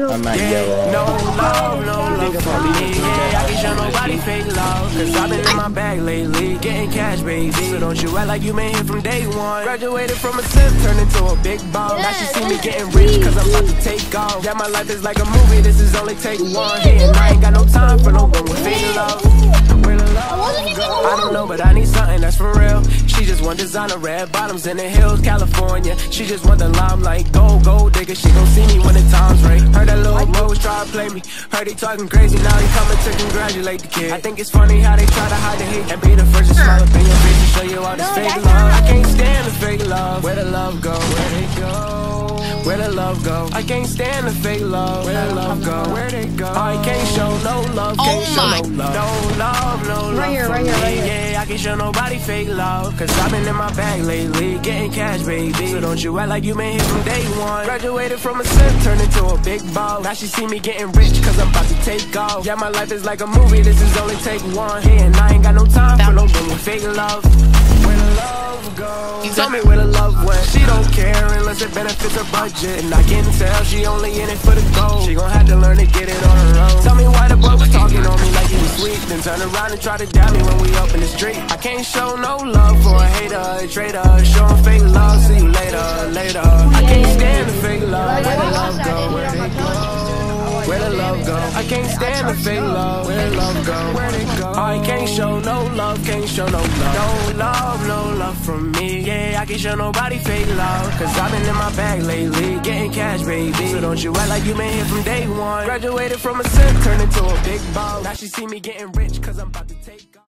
I'm not yellow. No love for me. Yeah, I can show nobody fake love. Cause I've been in my bag lately, getting cash, baby. So don't you act like you been here from day one. Graduated from a simp, turned into a big ball. Now she see me getting rich, cause I'm about to take off. Yeah, my life is like a movie, this is only take one. Yeah, and I ain't got no time for no one with fake love. Where the love go? I don't know, but I need something that's for real. She just want designer red bottoms in the hills, California. She just want the limelight, gold digger. She gon' see me when the time's right. Heard that little boy was trying to play me. Heard he talking crazy, now he coming to congratulate the kid. I think it's funny how they try to hide the hate and be the first to smile up in your face and show you all this fake love. I can't stand the fake love. Where the love go? Where they go? Where the love go? I can't stand the fake love. Where the love go? Where they go? I can't show no love. Can't show no love. No love right here. Yeah, I can't show nobody fake love. Cause I've been in my bag lately, getting cash, baby. So don't you act like you been here from day one. Graduated from a simp, turned into a big ball. Now she see me getting rich, cause I'm about to take off. Yeah, my life is like a movie, this is only take one. Yeah, and I ain't got no time for no one with fake love. Where the love go? Tell me where the love went. She don't care unless it benefits her budget. And I can tell she only in it for the gold. She gon' have to learn to get it on her own. Tell me why the boy was talking on me like he was sweet, then turn around and try to dab me when we up in the street. I can't show no love for a hater, a traitor. Show him fake love, see you later. I can't stand the fake love. Where the love go? Where they go? Where the love go? I can't stand the fake love. Where the love go? Where they go? I can't show no love, can't show no love. No love from me. Yeah, I can't show nobody fake love. Cause I've been in my bag lately, getting cash, baby. So don't you act like you been here from day one. Graduated from a simp, turned into a big ball. Now she see me getting rich, cause I'm about to take off.